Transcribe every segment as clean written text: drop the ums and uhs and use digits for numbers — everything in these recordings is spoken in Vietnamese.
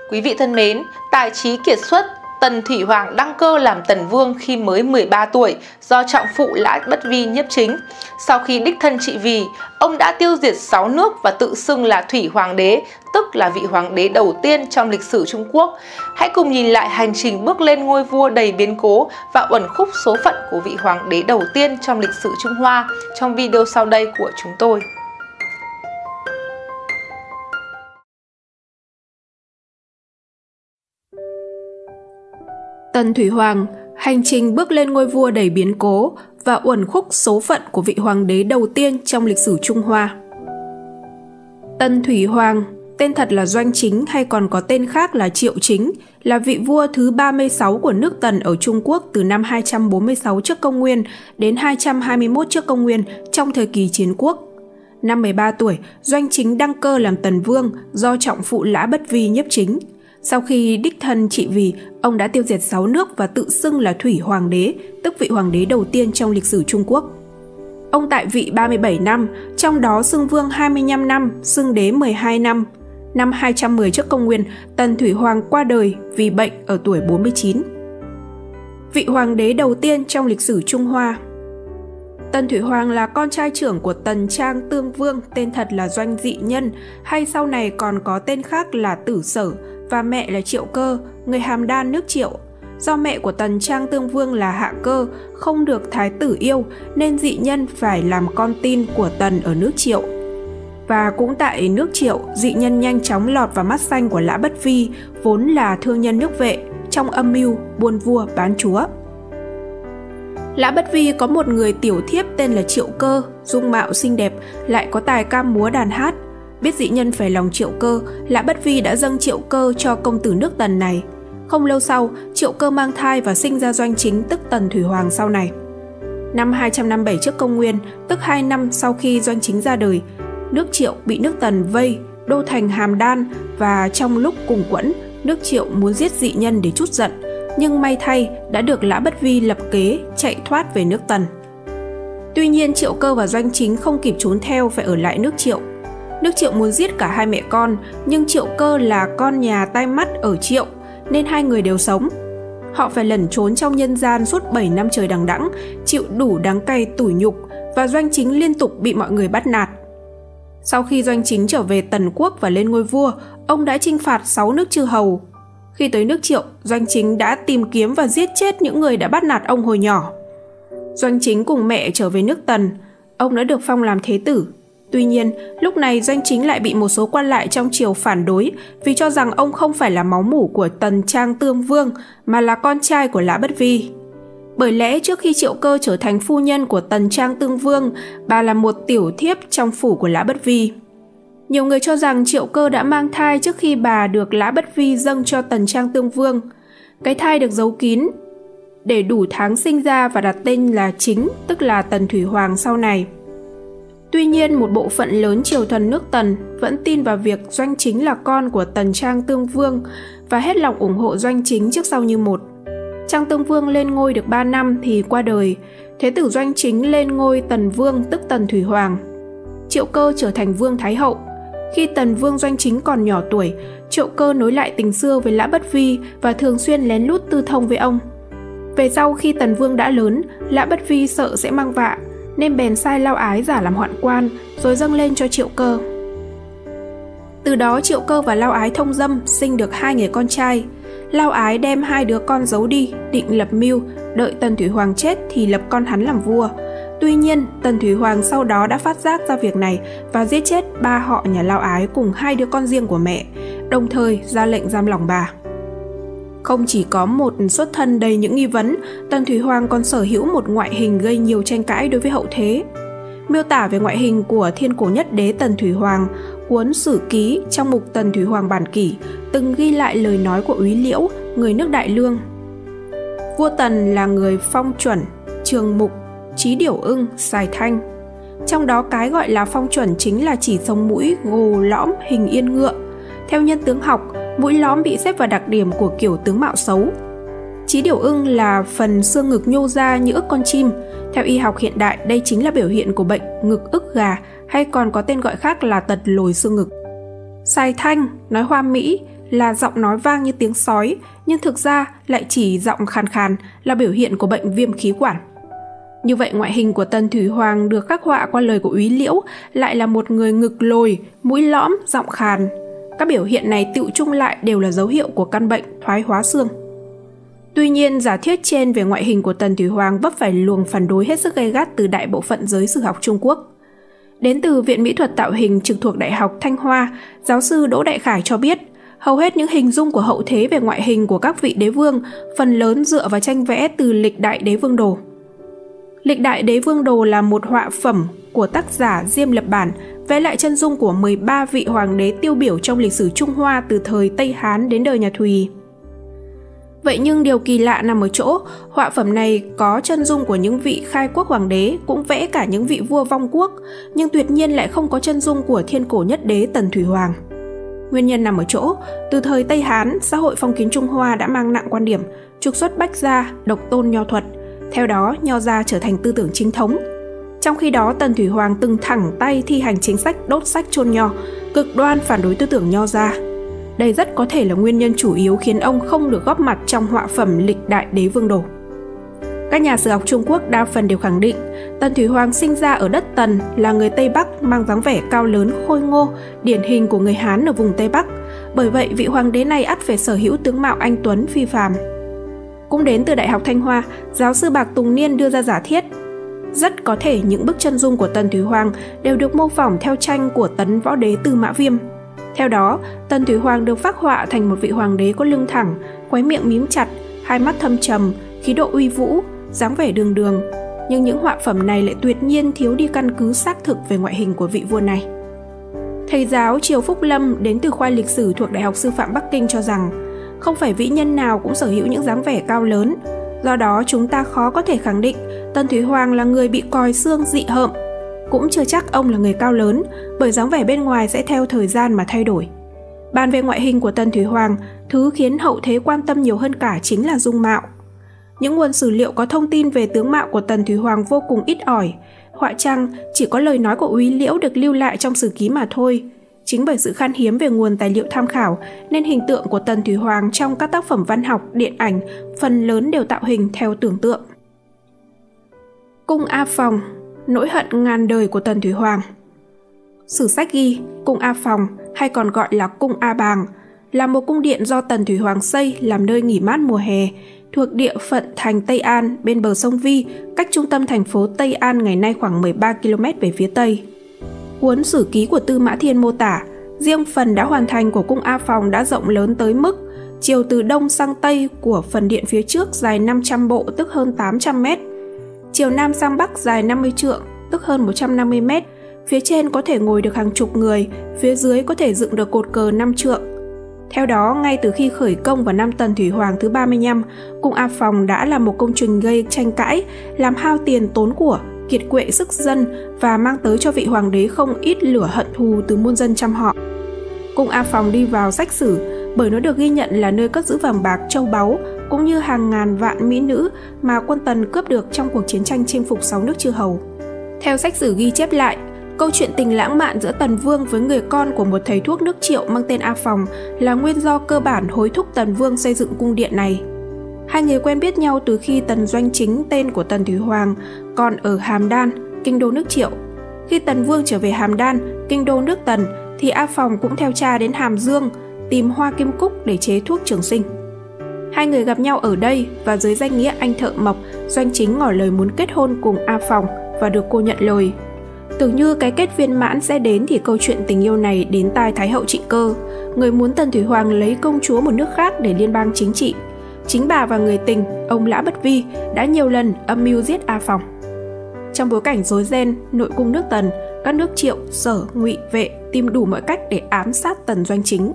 Quý vị thân mến, tài trí kiệt xuất, Tần Thủy Hoàng đăng cơ làm Tần Vương khi mới 13 tuổi do trọng phụ Lã Bất Vi nhiếp chính. Sau khi đích thân trị vì, ông đã tiêu diệt 6 nước và tự xưng là Thủy Hoàng đế, tức là vị hoàng đế đầu tiên trong lịch sử Trung Quốc. Hãy cùng nhìn lại hành trình bước lên ngôi vua đầy biến cố và uẩn khúc số phận của vị hoàng đế đầu tiên trong lịch sử Trung Hoa trong video sau đây của chúng tôi. Tần Thủy Hoàng, hành trình bước lên ngôi vua đầy biến cố và uẩn khúc số phận của vị hoàng đế đầu tiên trong lịch sử Trung Hoa. Tần Thủy Hoàng, tên thật là Doanh Chính hay còn có tên khác là Triệu Chính, là vị vua thứ 36 của nước Tần ở Trung Quốc từ năm 246 trước công nguyên đến 221 trước công nguyên trong thời kỳ chiến quốc. Năm 13 tuổi, Doanh Chính đăng cơ làm Tần Vương do trọng phụ Lã Bất Vi nhiếp chính. Sau khi đích thân trị vì, ông đã tiêu diệt 6 nước và tự xưng là Thủy Hoàng đế, tức vị hoàng đế đầu tiên trong lịch sử Trung Quốc. Ông tại vị 37 năm, trong đó xưng vương 25 năm, xưng đế 12 năm. Năm 210 trước công nguyên, Tần Thủy Hoàng qua đời vì bệnh ở tuổi 49. Vị hoàng đế đầu tiên trong lịch sử Trung Hoa. Tần Thủy Hoàng là con trai trưởng của Tần Trang Tương Vương, tên thật là Doanh Dị Nhân, hay sau này còn có tên khác là Tử Sở, và mẹ là Triệu Cơ, người Hàm Đan nước Triệu. Do mẹ của Tần Trang Tương Vương là Hạ Cơ, không được thái tử yêu nên Dị Nhân phải làm con tin của Tần ở nước Triệu. Và cũng tại nước Triệu, Dị Nhân nhanh chóng lọt vào mắt xanh của Lã Bất Vi, vốn là thương nhân nước Vệ, trong âm mưu buôn vua bán chúa. Lã Bất Vi có một người tiểu thiếp tên là Triệu Cơ, dung mạo xinh đẹp, lại có tài ca múa đàn hát. Biết Dị Nhân phải lòng Triệu Cơ, Lã Bất Vi đã dâng Triệu Cơ cho công tử nước Tần này. Không lâu sau, Triệu Cơ mang thai và sinh ra Doanh Chính, tức Tần Thủy Hoàng sau này. Năm 257 trước công nguyên, tức 2 năm sau khi Doanh Chính ra đời, nước Triệu bị nước Tần vây, đô thành Hàm Đan, và trong lúc cùng quẫn, nước Triệu muốn giết Dị Nhân để trút giận, nhưng may thay đã được Lã Bất Vi lập kế chạy thoát về nước Tần. Tuy nhiên Triệu Cơ và Doanh Chính không kịp trốn theo, phải ở lại nước Triệu. Nước Triệu muốn giết cả hai mẹ con, nhưng Triệu Cơ là con nhà tai mắt ở Triệu nên hai người đều sống. Họ phải lẩn trốn trong nhân gian suốt 7 năm trời đằng đẵng, chịu đủ đắng cay tủi nhục, và Doanh Chính liên tục bị mọi người bắt nạt. Sau khi Doanh Chính trở về Tần Quốc và lên ngôi vua, ông đã chinh phạt 6 nước chư hầu. Khi tới nước Triệu, Doanh Chính đã tìm kiếm và giết chết những người đã bắt nạt ông hồi nhỏ. Doanh Chính cùng mẹ trở về nước Tần, ông đã được phong làm thế tử. Tuy nhiên, lúc này Doanh Chính lại bị một số quan lại trong triều phản đối vì cho rằng ông không phải là máu mủ của Tần Trang Tương Vương mà là con trai của Lã Bất Vi. Bởi lẽ trước khi Triệu Cơ trở thành phu nhân của Tần Trang Tương Vương, bà là một tiểu thiếp trong phủ của Lã Bất Vi. Nhiều người cho rằng Triệu Cơ đã mang thai trước khi bà được Lã Bất Vi dâng cho Tần Trang Tương Vương. Cái thai được giấu kín để đủ tháng sinh ra và đặt tên là Chính, tức là Tần Thủy Hoàng sau này. Tuy nhiên, một bộ phận lớn triều thần nước Tần vẫn tin vào việc Doanh Chính là con của Tần Trang Tương Vương và hết lòng ủng hộ Doanh Chính trước sau như một. Trang Tương Vương lên ngôi được 3 năm thì qua đời, thế tử Doanh Chính lên ngôi Tần Vương, tức Tần Thủy Hoàng. Triệu Cơ trở thành Vương Thái Hậu. Khi Tần Vương Doanh Chính còn nhỏ tuổi, Triệu Cơ nối lại tình xưa với Lã Bất Vi và thường xuyên lén lút tư thông với ông. Về sau khi Tần Vương đã lớn, Lã Bất Vi sợ sẽ mang vạ, nên bèn sai Lao Ái giả làm hoạn quan rồi dâng lên cho Triệu Cơ. Từ đó Triệu Cơ và Lao Ái thông dâm, sinh được 2 người con trai. Lao Ái đem 2 đứa con giấu đi, định lập mưu, đợi Tần Thủy Hoàng chết thì lập con hắn làm vua. Tuy nhiên, Tần Thủy Hoàng sau đó đã phát giác ra việc này và giết chết 3 họ nhà Lao Ái cùng 2 đứa con riêng của mẹ, đồng thời ra lệnh giam lỏng bà. Không chỉ có một xuất thân đầy những nghi vấn, Tần Thủy Hoàng còn sở hữu một ngoại hình gây nhiều tranh cãi đối với hậu thế. Miêu tả về ngoại hình của thiên cổ nhất đế Tần Thủy Hoàng, cuốn Sử Ký trong mục Tần Thủy Hoàng bản kỷ từng ghi lại lời nói của Úy Liễu, người nước Đại Lương. Vua Tần là người phong chuẩn, trường mục, trí điểu ưng, xài thanh. Trong đó cái gọi là phong chuẩn chính là chỉ sống mũi gồ lõm hình yên ngựa. Theo nhân tướng học, mũi lõm bị xếp vào đặc điểm của kiểu tướng mạo xấu. Trí điểu ưng là phần xương ngực nhô ra như ức con chim. Theo y học hiện đại, đây chính là biểu hiện của bệnh ngực ức gà, hay còn có tên gọi khác là tật lồi xương ngực. Xài thanh, nói hoa mỹ, là giọng nói vang như tiếng sói, nhưng thực ra lại chỉ giọng khàn khàn là biểu hiện của bệnh viêm khí quản. Như vậy ngoại hình của Tần Thủy Hoàng được khắc họa qua lời của Úy Liễu lại là một người ngực lồi, mũi lõm, giọng khàn. Các biểu hiện này tựu chung lại đều là dấu hiệu của căn bệnh thoái hóa xương. Tuy nhiên, giả thuyết trên về ngoại hình của Tần Thủy Hoàng vấp phải luồng phản đối hết sức gay gắt từ đại bộ phận giới sử học Trung Quốc. Đến từ Viện Mỹ thuật Tạo hình trực thuộc Đại học Thanh Hoa, giáo sư Đỗ Đại Khải cho biết, hầu hết những hình dung của hậu thế về ngoại hình của các vị đế vương phần lớn dựa vào tranh vẽ từ Lịch Đại Đế Vương Đồ. Lịch Đại Đế Vương Đồ là một họa phẩm của tác giả Diêm Lập Bản, vẽ lại chân dung của 13 vị hoàng đế tiêu biểu trong lịch sử Trung Hoa từ thời Tây Hán đến đời nhà Thùy. Vậy nhưng điều kỳ lạ nằm ở chỗ, họa phẩm này có chân dung của những vị khai quốc hoàng đế, cũng vẽ cả những vị vua vong quốc, nhưng tuyệt nhiên lại không có chân dung của thiên cổ nhất đế Tần Thủy Hoàng. Nguyên nhân nằm ở chỗ, từ thời Tây Hán, xã hội phong kiến Trung Hoa đã mang nặng quan điểm trục xuất Bách gia, độc tôn Nho thuật. Theo đó, Nho gia trở thành tư tưởng chính thống. Trong khi đó, Tần Thủy Hoàng từng thẳng tay thi hành chính sách đốt sách chôn Nho, cực đoan phản đối tư tưởng Nho gia. Đây rất có thể là nguyên nhân chủ yếu khiến ông không được góp mặt trong họa phẩm Lịch Đại Đế Vương Đồ. Các nhà sử học Trung Quốc đa phần đều khẳng định Tần Thủy Hoàng sinh ra ở đất Tần, là người Tây Bắc mang dáng vẻ cao lớn khôi ngô, điển hình của người Hán ở vùng Tây Bắc. Bởi vậy, vị hoàng đế này ắt phải sở hữu tướng mạo anh tuấn phi phàm. Cũng đến từ Đại học Thanh Hoa, giáo sư Bạc Tùng Niên đưa ra giả thiết rất có thể những bức chân dung của Tần Thủy Hoàng đều được mô phỏng theo tranh của Tấn Võ Đế Tư Mã Viêm. Theo đó, Tần Thủy Hoàng được phác họa thành một vị hoàng đế có lưng thẳng, khóe miệng mím chặt, hai mắt thâm trầm, khí độ uy vũ, dáng vẻ đường đường. Nhưng những họa phẩm này lại tuyệt nhiên thiếu đi căn cứ xác thực về ngoại hình của vị vua này. Thầy giáo Triều Phúc Lâm đến từ khoa lịch sử thuộc Đại học Sư phạm Bắc Kinh cho rằng không phải vĩ nhân nào cũng sở hữu những dáng vẻ cao lớn. Do đó chúng ta khó có thể khẳng định Tần Thủy Hoàng là người bị còi xương dị hợm. Cũng chưa chắc ông là người cao lớn, bởi dáng vẻ bên ngoài sẽ theo thời gian mà thay đổi. Bàn về ngoại hình của Tần Thủy Hoàng, thứ khiến hậu thế quan tâm nhiều hơn cả chính là dung mạo. Những nguồn sử liệu có thông tin về tướng mạo của Tần Thủy Hoàng vô cùng ít ỏi. Họa chăng chỉ có lời nói của Úy Liễu được lưu lại trong sử ký mà thôi. Chính bởi sự khan hiếm về nguồn tài liệu tham khảo nên hình tượng của Tần Thủy Hoàng trong các tác phẩm văn học, điện ảnh phần lớn đều tạo hình theo tưởng tượng. Cung A Phòng, nỗi hận ngàn đời của Tần Thủy Hoàng. Sử sách ghi, cung A Phòng hay còn gọi là cung A Bàng là một cung điện do Tần Thủy Hoàng xây làm nơi nghỉ mát mùa hè, thuộc địa phận thành Tây An bên bờ sông Vi, cách trung tâm thành phố Tây An ngày nay khoảng 13 km về phía Tây. Cuốn sử ký của Tư Mã Thiên mô tả, riêng phần đã hoàn thành của cung A Phòng đã rộng lớn tới mức chiều từ đông sang tây của phần điện phía trước dài 500 bộ tức hơn 800 mét, chiều nam sang bắc dài 50 trượng tức hơn 150 mét, phía trên có thể ngồi được hàng chục người, phía dưới có thể dựng được cột cờ 5 trượng. Theo đó, ngay từ khi khởi công vào năm Tần Thủy Hoàng thứ 35, cung A Phòng đã là một công trình gây tranh cãi, làm hao tiền tốn của, kiệt quệ sức dân và mang tới cho vị hoàng đế không ít lửa hận thù từ muôn dân trăm họ. Cung A Phòng đi vào sách sử bởi nó được ghi nhận là nơi cất giữ vàng bạc, châu báu cũng như hàng ngàn vạn mỹ nữ mà quân Tần cướp được trong cuộc chiến tranh chinh phục 6 nước chư hầu. Theo sách sử ghi chép lại, câu chuyện tình lãng mạn giữa Tần Vương với người con của một thầy thuốc nước Triệu mang tên A Phòng là nguyên do cơ bản hối thúc Tần Vương xây dựng cung điện này. Hai người quen biết nhau từ khi Tần Doanh Chính, tên của Tần Thủy Hoàng, còn ở Hàm Đan, kinh đô nước Triệu. Khi Tần Vương trở về Hàm Đan, kinh đô nước Tần, thì A Phòng cũng theo cha đến Hàm Dương tìm hoa kim cúc để chế thuốc trường sinh. Hai người gặp nhau ở đây và dưới danh nghĩa anh thợ mộc, Doanh Chính ngỏ lời muốn kết hôn cùng A Phòng và được cô nhận lời. Tưởng như cái kết viên mãn sẽ đến thì câu chuyện tình yêu này đến tai Thái hậu Trịnh Cơ, người muốn Tần Thủy Hoàng lấy công chúa một nước khác để liên bang chính trị. Chính bà và người tình, ông Lã Bất Vi, đã nhiều lần âm mưu giết A Phòng. Trong bối cảnh rối ren, nội cung nước Tần, các nước Triệu, Sở, Ngụy, Vệ tìm đủ mọi cách để ám sát Tần Doanh Chính.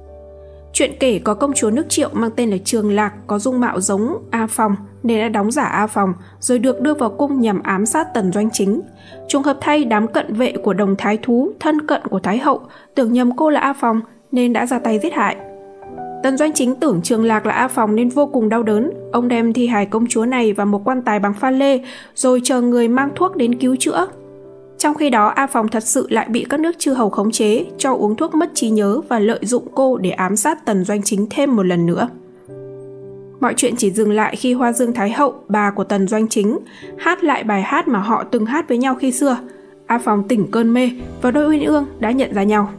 Chuyện kể có công chúa nước Triệu mang tên là Trường Lạc có dung mạo giống A Phòng nên đã đóng giả A Phòng rồi được đưa vào cung nhằm ám sát Tần Doanh Chính. Trùng hợp thay, đám cận vệ của đồng thái thú, thân cận của Thái hậu, tưởng nhầm cô là A Phòng nên đã ra tay giết hại. Tần Doanh Chính tưởng Trường Lạc là A Phòng nên vô cùng đau đớn. Ông đem thi hài công chúa này vào một quan tài bằng pha lê rồi chờ người mang thuốc đến cứu chữa. Trong khi đó, A Phòng thật sự lại bị các nước chư hầu khống chế, cho uống thuốc mất trí nhớ và lợi dụng cô để ám sát Tần Doanh Chính thêm một lần nữa. Mọi chuyện chỉ dừng lại khi Hoa Dương Thái Hậu, bà của Tần Doanh Chính, hát lại bài hát mà họ từng hát với nhau khi xưa. A Phòng tỉnh cơn mê và đôi uyên ương đã nhận ra nhau.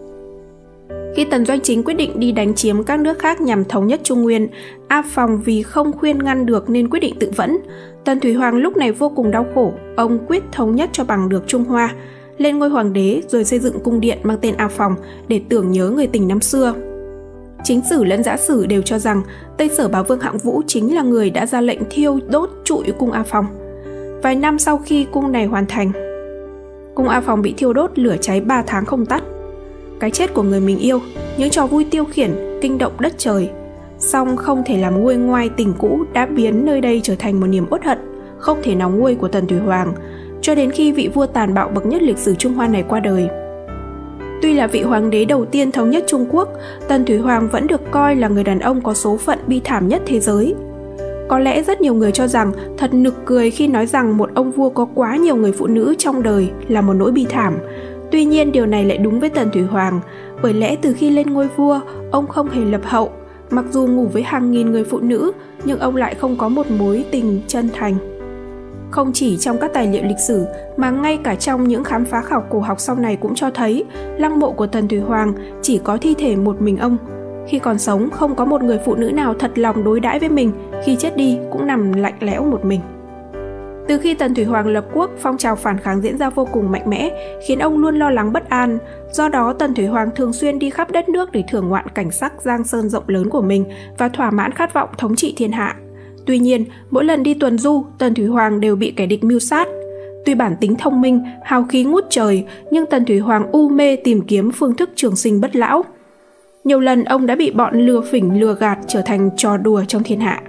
Khi Tần Doanh Chính quyết định đi đánh chiếm các nước khác nhằm thống nhất Trung Nguyên, A Phòng vì không khuyên ngăn được nên quyết định tự vẫn. Tần Thủy Hoàng lúc này vô cùng đau khổ, ông quyết thống nhất cho bằng được Trung Hoa, lên ngôi hoàng đế rồi xây dựng cung điện mang tên A Phòng để tưởng nhớ người tình năm xưa. Chính sử lẫn dã sử đều cho rằng Tây Sở Bá Vương Hạng Vũ chính là người đã ra lệnh thiêu đốt trụi cung A Phòng. Vài năm sau khi cung này hoàn thành, cung A Phòng bị thiêu đốt lửa cháy 3 tháng không tắt. Cái chết của người mình yêu, những trò vui tiêu khiển, kinh động đất trời, song không thể làm nguôi ngoai tình cũ đã biến nơi đây trở thành một niềm uất hận không thể nào nguôi của Tần Thủy Hoàng, cho đến khi vị vua tàn bạo bậc nhất lịch sử Trung Hoa này qua đời. Tuy là vị hoàng đế đầu tiên thống nhất Trung Quốc, Tần Thủy Hoàng vẫn được coi là người đàn ông có số phận bi thảm nhất thế giới. Có lẽ rất nhiều người cho rằng thật nực cười khi nói rằng một ông vua có quá nhiều người phụ nữ trong đời là một nỗi bi thảm. Tuy nhiên điều này lại đúng với Tần Thủy Hoàng, bởi lẽ từ khi lên ngôi vua, ông không hề lập hậu. Mặc dù ngủ với hàng nghìn người phụ nữ, nhưng ông lại không có một mối tình chân thành. Không chỉ trong các tài liệu lịch sử, mà ngay cả trong những khám phá khảo cổ học sau này cũng cho thấy lăng mộ của Tần Thủy Hoàng chỉ có thi thể một mình ông. Khi còn sống, không có một người phụ nữ nào thật lòng đối đãi với mình, khi chết đi cũng nằm lạnh lẽo một mình. Từ khi Tần Thủy Hoàng lập quốc, phong trào phản kháng diễn ra vô cùng mạnh mẽ, khiến ông luôn lo lắng bất an. Do đó, Tần Thủy Hoàng thường xuyên đi khắp đất nước để thưởng ngoạn cảnh sắc giang sơn rộng lớn của mình và thỏa mãn khát vọng thống trị thiên hạ. Tuy nhiên, mỗi lần đi tuần du, Tần Thủy Hoàng đều bị kẻ địch mưu sát. Tuy bản tính thông minh, hào khí ngút trời, nhưng Tần Thủy Hoàng u mê tìm kiếm phương thức trường sinh bất lão. Nhiều lần ông đã bị bọn lừa phỉnh lừa gạt trở thành trò đùa trong thiên hạ.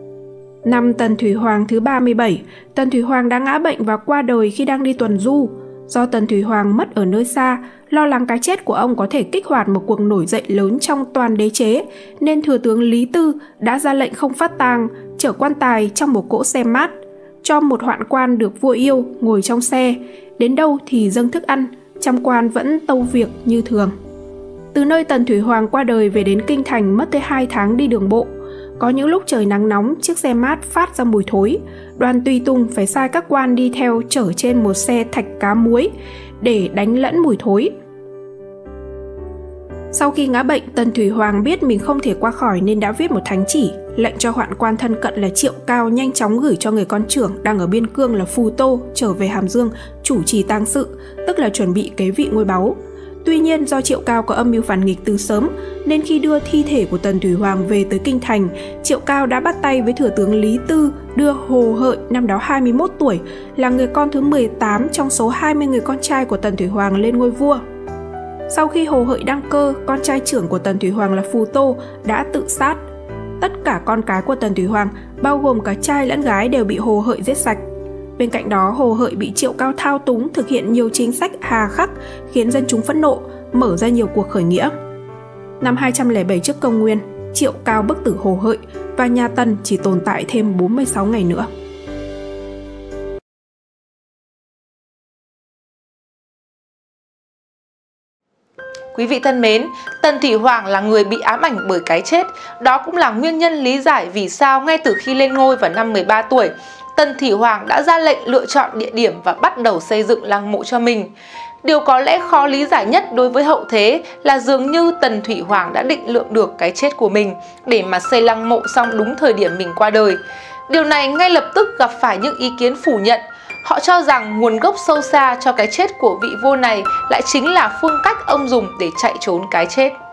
Năm Tần Thủy Hoàng thứ 37, Tần Thủy Hoàng đã ngã bệnh và qua đời khi đang đi tuần du. Do Tần Thủy Hoàng mất ở nơi xa, lo lắng cái chết của ông có thể kích hoạt một cuộc nổi dậy lớn trong toàn đế chế, nên thừa tướng Lý Tư đã ra lệnh không phát tang, chở quan tài trong một cỗ xe mát, cho một hoạn quan được vua yêu ngồi trong xe, đến đâu thì dâng thức ăn, trăm quan vẫn tâu việc như thường. Từ nơi Tần Thủy Hoàng qua đời về đến Kinh Thành mất tới 2 tháng đi đường bộ. Có những lúc trời nắng nóng, chiếc xe mát phát ra mùi thối. Đoàn tùy tùng phải sai các quan đi theo chở trên một xe thạch cá muối để đánh lẫn mùi thối. Sau khi ngã bệnh, Tần Thủy Hoàng biết mình không thể qua khỏi nên đã viết một thánh chỉ, lệnh cho hoạn quan thân cận là Triệu Cao nhanh chóng gửi cho người con trưởng đang ở biên cương là Phù Tô trở về Hàm Dương chủ trì tang sự, tức là chuẩn bị kế vị ngôi báu. Tuy nhiên do Triệu Cao có âm mưu phản nghịch từ sớm, nên khi đưa thi thể của Tần Thủy Hoàng về tới Kinh Thành, Triệu Cao đã bắt tay với thừa tướng Lý Tư đưa Hồ Hợi, năm đó 21 tuổi, là người con thứ 18 trong số 20 người con trai của Tần Thủy Hoàng lên ngôi vua. Sau khi Hồ Hợi đăng cơ, con trai trưởng của Tần Thủy Hoàng là Phù Tô đã tự sát. Tất cả con cái của Tần Thủy Hoàng, bao gồm cả trai lẫn gái, đều bị Hồ Hợi giết sạch. Bên cạnh đó, Hồ Hợi bị Triệu Cao thao túng thực hiện nhiều chính sách hà khắc khiến dân chúng phẫn nộ, mở ra nhiều cuộc khởi nghĩa. Năm 207 trước công nguyên, Triệu Cao bức tử Hồ Hợi và nhà Tần chỉ tồn tại thêm 46 ngày nữa. Quý vị thân mến, Tần Thủy Hoàng là người bị ám ảnh bởi cái chết. Đó cũng là nguyên nhân lý giải vì sao ngay từ khi lên ngôi vào năm 13 tuổi, Tần Thủy Hoàng đã ra lệnh lựa chọn địa điểm và bắt đầu xây dựng lăng mộ cho mình. Điều có lẽ khó lý giải nhất đối với hậu thế là dường như Tần Thủy Hoàng đã định lượng được cái chết của mình để mà xây lăng mộ xong đúng thời điểm mình qua đời. Điều này ngay lập tức gặp phải những ý kiến phủ nhận. Họ cho rằng nguồn gốc sâu xa cho cái chết của vị vua này lại chính là phương cách ông dùng để chạy trốn cái chết.